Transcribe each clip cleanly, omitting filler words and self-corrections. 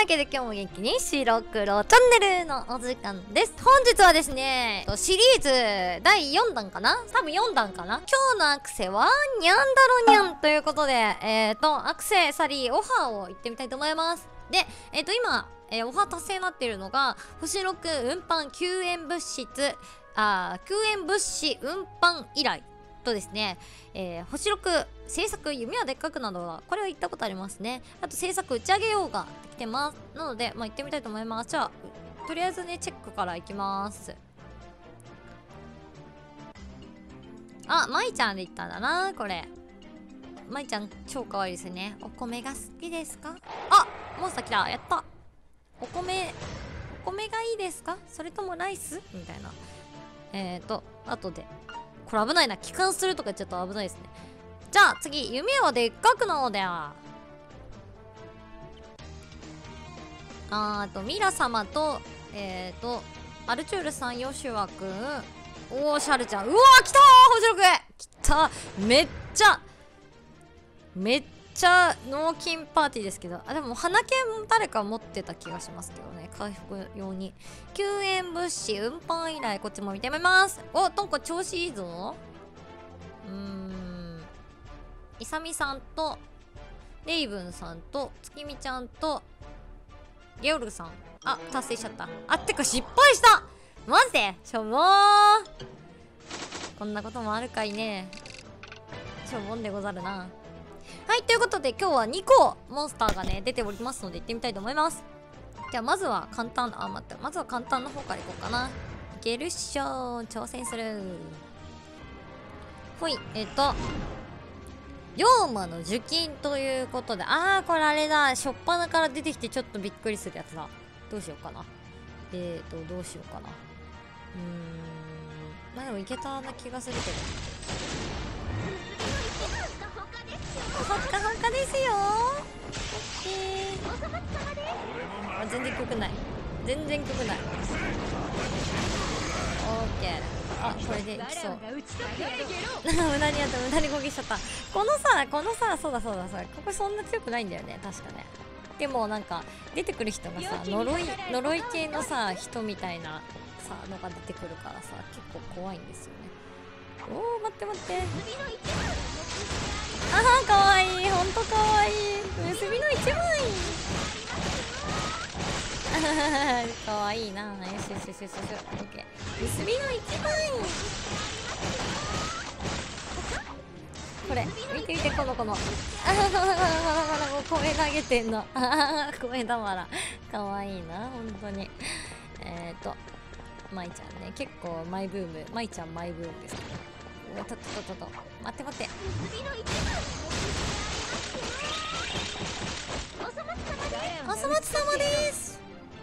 わけで今日も元気に白黒チャンネルのお時間です。本日はですね、シリーズ第4弾かな、多分4弾かな。今日のアクセはニャンだろニャンということで、アクセサリーオファーを行ってみたいと思います。で、今、オファー達成になっているのが星6運搬救援物資運搬依頼とですね、星6制作夢はでっかくなどはこれは言ったことありますね。あと制作打ち上げようが来てますなので、行ってみたいと思います。じゃあとりあえずねチェックからいきます。あ、まいちゃんで言ったんだな。これまいちゃん超可愛いですね。お米が好きですか？あ、モンスター来た。やった。お米がいいですか？それともライスみたいな。後でこれ危ないな。帰還するとかちょっと危ないですね。じゃあ次、夢はでっかくなのだ。ミラ様とアルチュールさん、ヨシュアくん、おーシャルちゃん。うわー来たー、星6来た。めっちゃ脳筋パーティーですけど、でも花剣も誰か持ってた気がしますけどね、回復用に。救援物資運搬依頼、こっちも見てみます。お、トンコ調子いいぞ。イサミさんとレイブンさんと月見ちゃんとゲオルさん、あ、達成しちゃった。あ、てか失敗した。マジでしょぼー。こんなこともあるかいね。しょぼんでござるな。はい、ということで今日は2個モンスターがね出ておりますので行ってみたいと思います。じゃあまずは簡単、まずは簡単の方からいこうかな。いけるっしょー。挑戦する。ほい、龍馬の受金ということで、これあれだ、初っ端から出てきてちょっとびっくりするやつだ。どうしようかな。どうしようかな。でもいけたな気がするけど。ほっかほかですよー。オッケー。全然曲ない。オッケー。あ、これでいきそう。無駄に攻撃しちゃった。このさ、そうだ、ここそんな強くないんだよね、確かね。でもなんか出てくる人がさ、呪い系のさ人みたいなさのが出てくるからさ、結構怖いんですよね。おー、待って。かわいい、ほんとかわいい。結びの一枚かわいいな。よし、オッケー。結びの一枚。これ見てこのもう米投げてんの。米だわらかわいいな、ほんとに。まいちゃんね、結構マイブーム、まいちゃんマイブームですけど。待って。おそ松様です。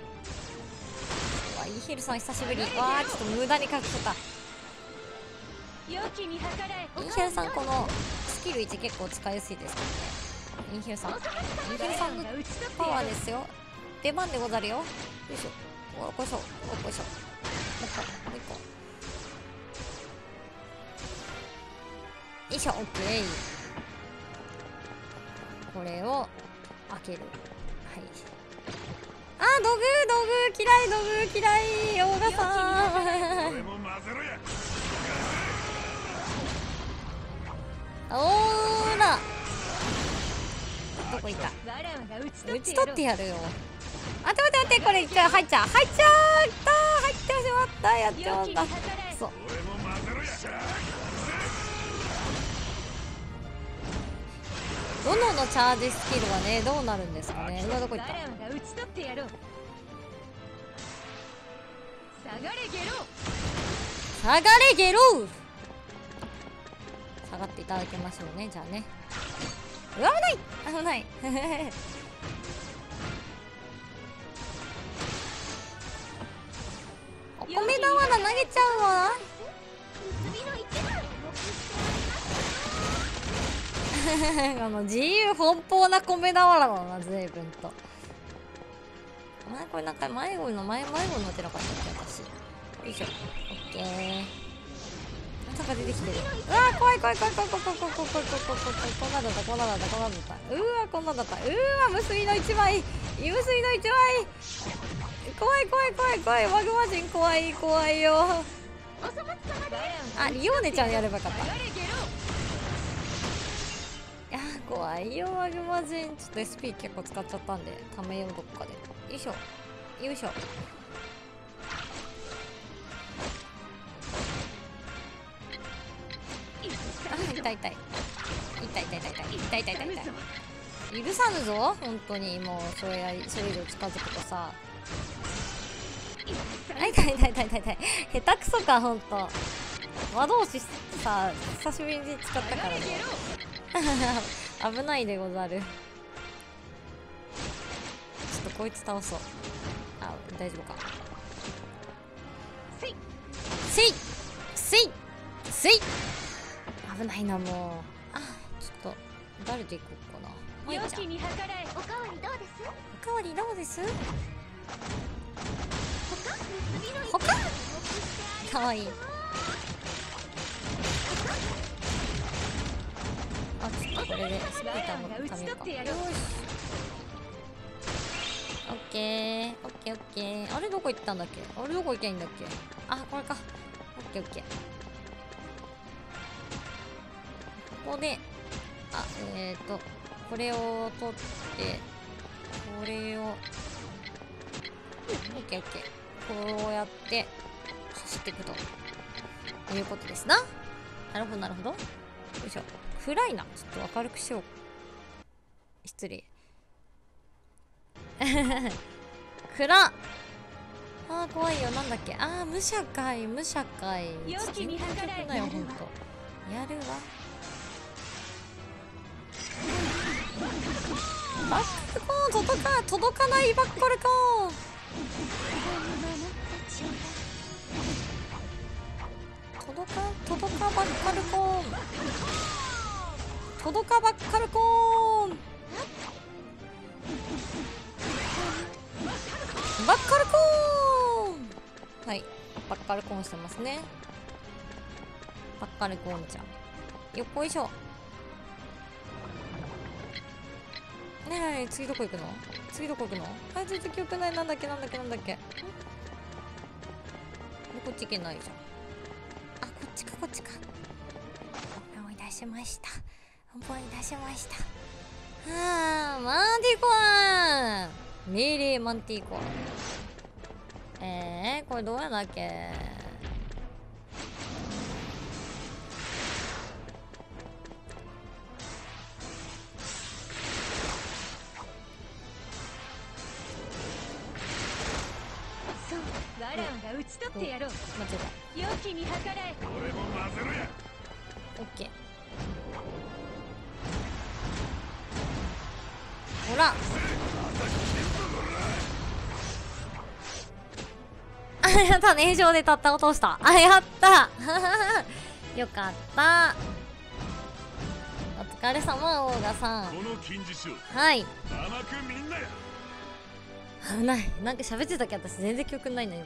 イーヘルさん久しぶり。ちょっと無駄にかけちゃった。イーヘルさんこのスキル1結構使いやすいですからね。イーヘルさんのパワーですよ。出番でござるよ。よいしょ。もう一個。よいしょ、オッケー。これを開ける。はい。道具嫌い、大賀さん。おーら、どこ行った。打ち取ってやるよ。待って、これ一回入っちゃった。入ってしまった。やっちゃった。そう。斧のチャージスキルはね、どうなるんですかね。どこ行った。下がれゲロー。下がっていただきましょうね。じゃあね。危ないお米俵投げちゃうわ。自由奔放な米俵だな、随分と。これなんか迷子になってなかったっけ、私。よいしょ。オッケー。 人が出てきてる。うわー怖い怖い怖い怖い怖い怖い怖い怖い怖い怖い怖い怖い。こんなんだったこんなんだったこんなんだった。うわこんなんだった。うわ無水の一枚、無水の一枚。怖い怖い怖い怖い。マグマ人怖い怖いよ。あ、リオーネちゃんやればよかった。いやー怖いよマグマ人。ちょっと SP 結構使っちゃったんでためようどっかで。よいしょよいしょ。あ、痛い痛い痛い痛い痛い痛い痛い痛い痛い痛い痛い。許さぬぞ本当に。もうそれ以上近づくとさ。痛い痛い痛い痛い痛い痛い。下手くそかほんと。魔導士さ久しぶりに使ったからね危ないでござる。ちょっとこいつ倒そう。あ、大丈夫か。せいせいせい。危ないなもう。あ、ちょっと誰で行こうかな。まいちゃん、おかわりどうです？おかわりどうです？ほかかわいい。あ、ちょっとこれでスピーターもためようか。よし、オッケーオッケーオッケー。あれどこ行ったんだっけ。あれどこ行けばいいんだっけ。あ、これか。オッケーオッケー。ここでこれを取ってこれをオッケーオッケー。こうやって走っていくということですな。なるほどなるほど。よいしょ。暗いな。ちょっと明るくしよう。失礼暗っ。あー怖いよ。なんだっけ。あー武者かい武者かい。全然曲ないよほんと。やるわ。バックルコーン届かないバックルコーン。届かばっかるコーン。届かばっかるコーン。バッカルコーン。はい、バッカルコーンしてますね。バッカルコーンちゃん。よっこいしょ。ねえねえ、次どこ行くの？次どこ行くの？あ、全然記憶ない。なんだっけなんだっけなんだっけ。こっち行けないじゃん。あ、こっちかこっちか。思い出しました。思い出しました。はあ、マンティコアン。命令マンティコアン。これどうやだっけ。 わらわが討ち取ってやろう。 間違えた。 良きに計らえ。 俺も混ぜろや。 オッケー。ほらあ、やったね。上でたった落とした。あ、やったよかった。お疲れ様オーガさん。 この金獅子をはい、 甘くみんなや。 危ない。なんか喋ってたっけ。私全然記憶ないな今。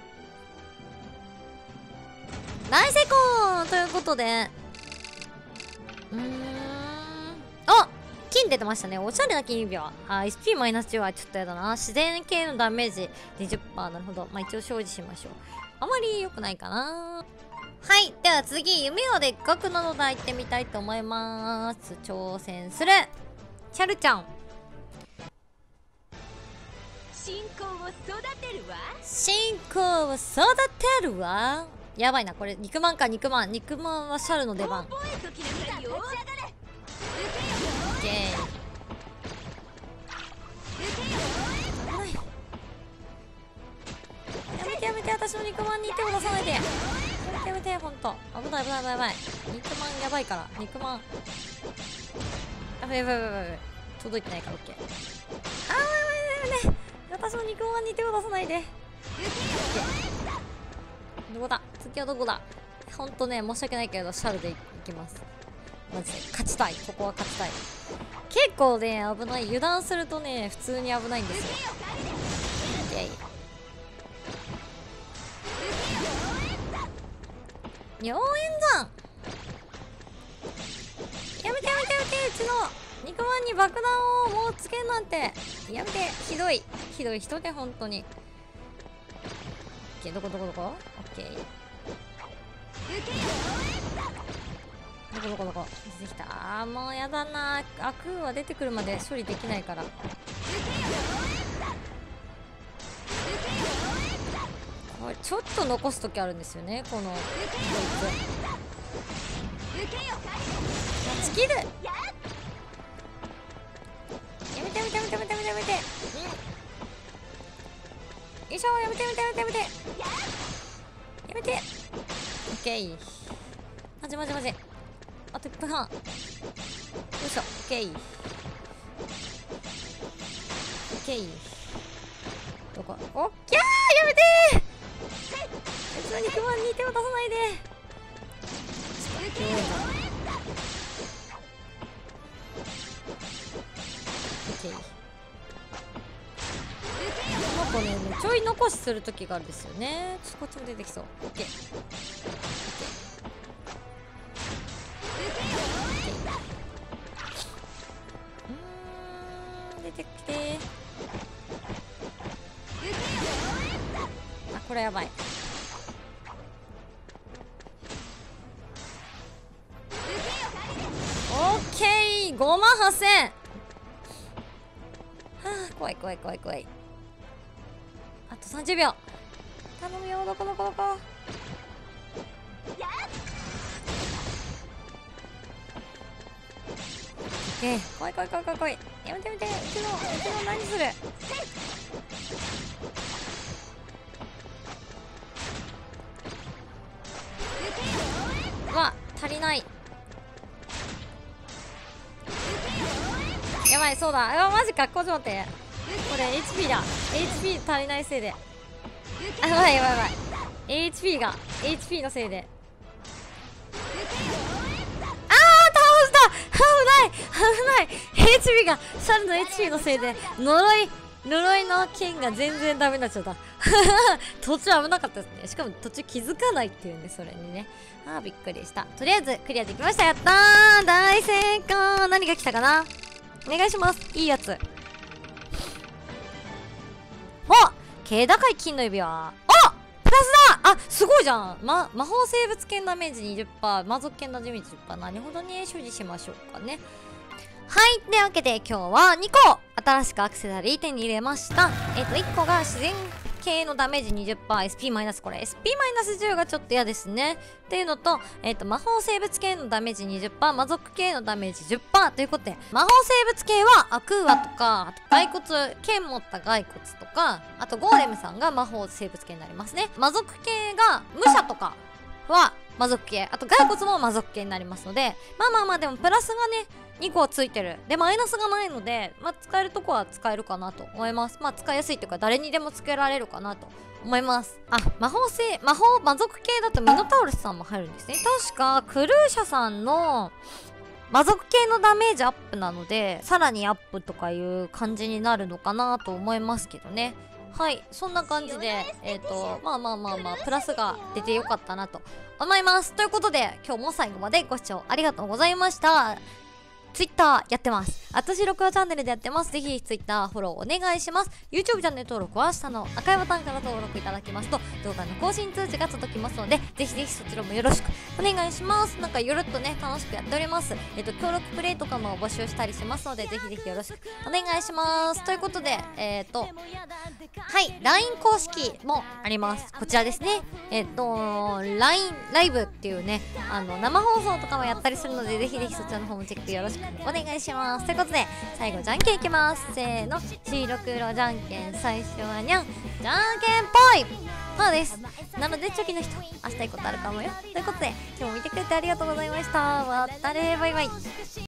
大成功ということで、あ、金出てましたね。おしゃれな金指輪。あ、SP マイナス10はちょっとやだな。自然系のダメージ 20%。なるほど。まあ一応表示しましょう。あまり良くないかな。はい。では次、夢をでっかくなのだ行ってみたいと思います。挑戦する。チャルちゃん。 信仰を育てるわ。 信仰を育てるわ。やばいな、これ肉まんか。肉まんはシャルの出番。 覚えときなさいよ。 オッケー。やめて、私の肉まんに手を出さないで。やめてほんと。危ない。肉まんやばいから。肉まんやばい。届いてないから。オッケー。あー、やばい。私の肉まんに手を出さないで。どこだ、次はどこだ。ほんとね、申し訳ないけどシャルでいきます。マジで勝ちたい。ここは勝ちたい。結構ね危ない。油断するとね普通に危ないんですよ。イエイ。 妖艶山やめてやめてやめて、うちの肉まんに爆弾をもうつけるなんてやめて。ひどいひどい人で本当に。オッケー、どこどこどこ。オッケー、どこどこどこ出てきた。あーもうやだな。アクーは出てくるまで処理できないから。これちょっと残す時あるんですよね、このこいつ。チキルやめてやめてやめてやめてやめてやめて、よいしょ、やめてやめてやめてやめてやめて。オッケー、マジマジマジ、あと1分半。よいしょ、オッケーオッケー。どこ、オッケー、やめてー。うちの肉まんに手を出さないで。この子ね、ちょい残しする時があるんですよね。ちょっとこっちも出てきそう。オッケー。出てきて。あ、これやばい。オッケー、5万8000。はあ、怖い怖い怖い怖い。あと30秒頼むよ。どこどこどこ。オッケー、怖い怖い怖い怖い怖い。やめてやめて。うちの何する。うわ、足りない。やばい、そうだ。うわ、マジか。こっち待って。これ HP だ。 HP 足りないせいで。あ、やばいやばいやばい。 HP が HP のせいで。あー、倒した。危ない危ない。 HP がシャルの HP のせいで呪いの剣が全然ダメになっちゃった途中危なかったですね。しかも途中気づかないっていうね、それにね。あー、びっくりした。とりあえずクリアできました。やったー、大成功。何が来たかな。お願いします。いいやつ。お、軽高い金の指輪。あ、プラスだ。あ、すごいじゃん。魔法生物系ダメージ 20%、魔族系のダメージ 10%。なるほどね。所持しましょうかね。はい。というわけで今日は2個新しくアクセサリー手に入れました。1個が自然系のダメージ 20%、SP マイナス、これ SP マイナス10がちょっと嫌ですねっていうのと、魔法生物系のダメージ 20%、魔族系のダメージ 10% ということで、魔法生物系はアクーアとか、あと骸骨、剣持った骸骨とか、あとゴーレムさんが魔法生物系になりますね。魔族系が武者とかは魔族系、あと骸骨も魔族系になりますので、まあでもプラスがね2個ついてる。でマイナスがないので、使えるとこは使えるかなと思います。使いやすいというか誰にでもつけられるかなと思います。あ、魔族系だとミノタウルスさんも入るんですね。確かクルーシャさんの魔族系のダメージアップなので、さらにアップとかいう感じになるのかなと思いますけどね。はい、そんな感じでプラスが出てよかったなと思います。ということで今日も最後までご視聴ありがとうございました。Twitter やってます。私録画チャンネルでやってます。ぜひ Twitter フォローお願いします。YouTube チャンネル登録は下の赤いボタンから登録いただきますと動画の更新通知が届きますので、ぜひぜひそちらもよろしくお願いします。なんかゆるっとね楽しくやっております。協力プレイとかも募集したりしますので、ぜひぜひよろしくお願いします。ということではい、LINE 公式もあります。こちらですね。LINE ライブっていうね生放送とかもやったりするので、ぜひぜひそちらの方もチェックよろしくお願いします。ということで最後じゃんけんいきます。せーの、白黒じゃんけん。最初はにゃん、じゃんけんぽい。パーです。なのでチョキの人明日いいことあるかもよ。ということで今日も見てくれてありがとうございました。またね、バイバイ。